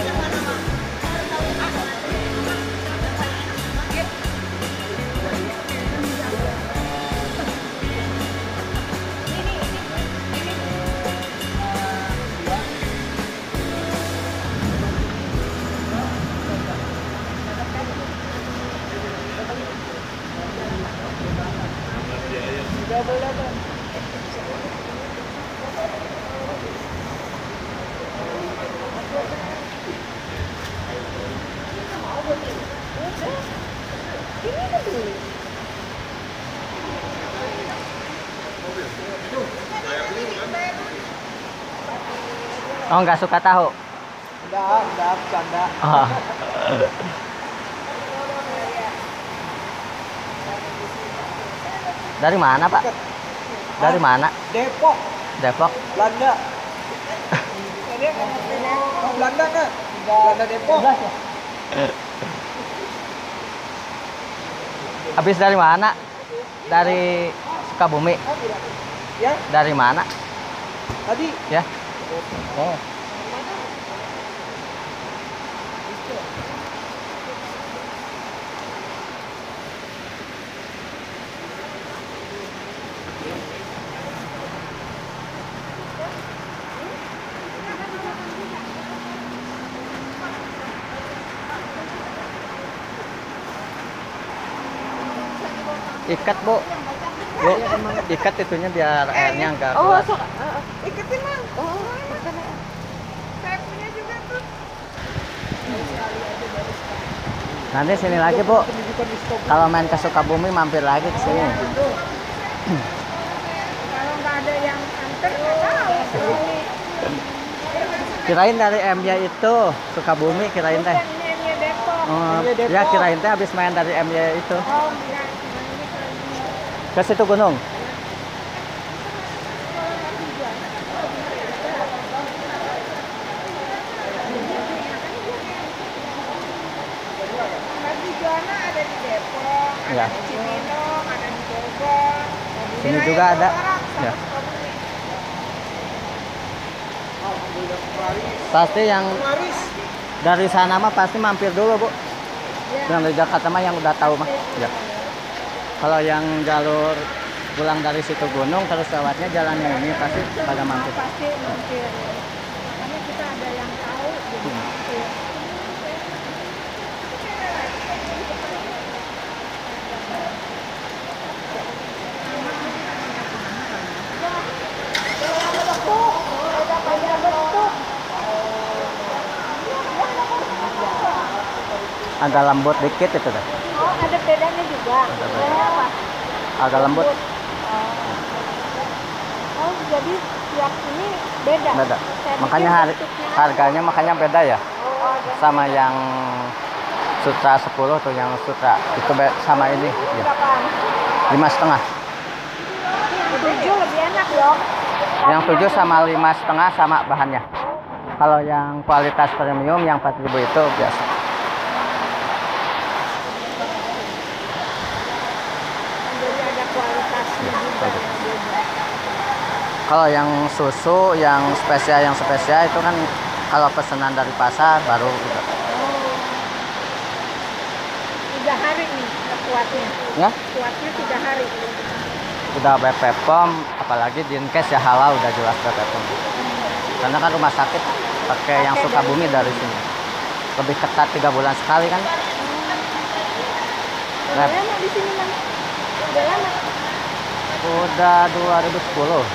Oh, nggak suka tahu? Enggak, bercanda. Oh. Dari mana, Pak? Dari mana? Depok, Depok. Belanda. Oh, Belanda kan? Belanda Depok. Habis dari mana? Dari Sukabumi. Ya, Dari mana? tadi. Ya. Oh. Ikat, Bu. Bu, ikat itunya biar airnya enggak keluar. Iketin Mang. Oh, saya punya juga tuh. Nanti sini lagi, Bu. Kalau main ke Sukabumi mampir lagi ke sini. Kalau nggak ada yang anter, nggak tahu. Kirain dari MY itu Sukabumi, kirain teh. Bukan, ini Depok. Oh, ya kirain teh habis main dari MY itu. Oh, enggak. Ke situ gunung. Juana ada di Depok, Ya. ada di Cibinong, ada di Bogor. Sini juga ada. Ya. Pasti yang dari sana mah pasti mampir dulu, Bu. Yang dari Jakarta mah yang udah tahu mah. Ya. Kalau yang jalur pulang dari situ gunung terus lewatnya jalan yang ini pasti pada mampir. Pasti mampir. Karena kita ada yang tahu jadi mampir. Agak lembut dikit itu dah. Oh, ada bedanya juga. Ada beda. Bedanya apa? Agak lembut. Oh, jadi tiap ini beda. Beda. Saya Makanya pikir hari, bentuknya- harganya makanya beda ya. Oh, ada. Sama yang Sutra 10 tuh yang Sutra itu sama ini ya. Berapaan? 5,5. Yang 7 lebih enak dong. Yang 7 sama 5,5 sama bahannya. Kalau yang kualitas premium yang 4.000 itu biasa. Jadi ada kualitasnya juga. Bagus. Kalau yang susu yang spesial itu kan kalau pesanan dari pasar baru gitu. 3 hari nih kuatnya. Ya, Kuatnya 3 hari. udah BPOM, apalagi Dinkes ya halal udah jelas BPOM. Karena kan rumah sakit pakai yang Sukabumi dari sini. Lebih ketat 3 bulan sekali kan. Udah lama di sini, Mang. Udah lama. Udah 2010.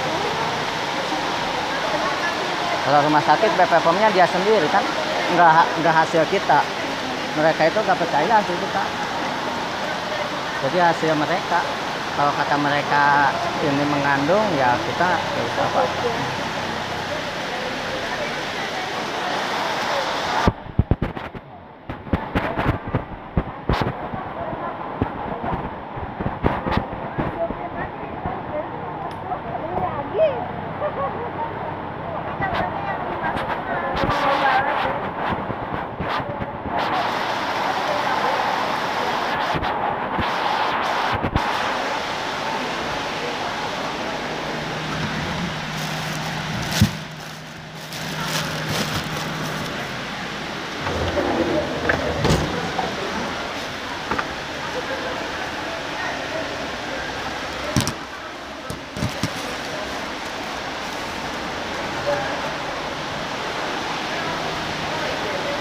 Kalau rumah sakit BPOM-nya dia sendiri kan, nggak hasil kita. Mereka itu nggak percaya hasil kita. Jadi hasil mereka. Kalau kata mereka ini mengandung, ya kita nggak bisa apa-apa.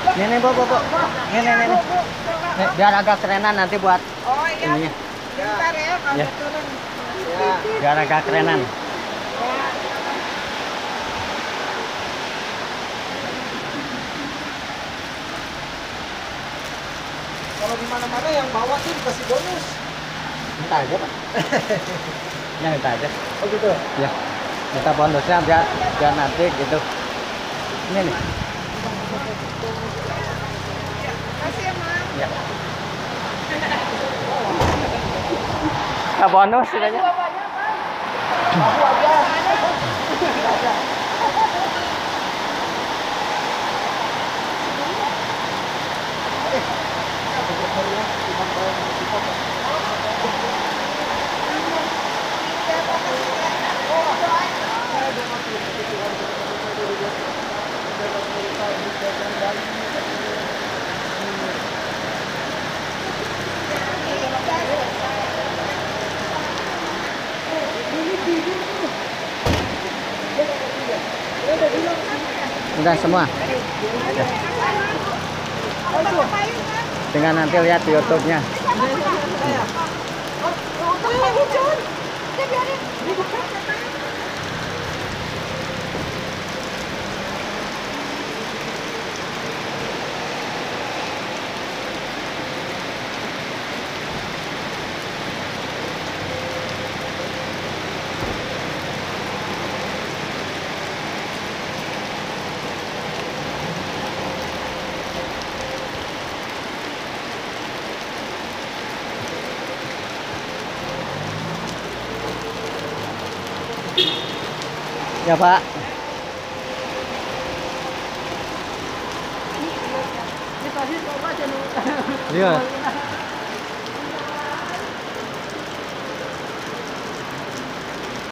Ini bu. Ini. Biar agak kerenan nanti buat Oh iya. ininya. Bentar ya kalau Ya. turun. Ya. Biar agak kerenan. Kalau di mana-mana yang bawa tuh dikasih bonus. Minta aja pak. Ya minta aja. Oh gitu. Ya. Minta bonusnya biar nanti gitu. Ini nih. Kasih ya, Mang. Ya. Nah, bonus istilahnya. Aku aja. Udah semua. Tinggal nanti lihat di YouTube-nya. Ya Pak. Iya.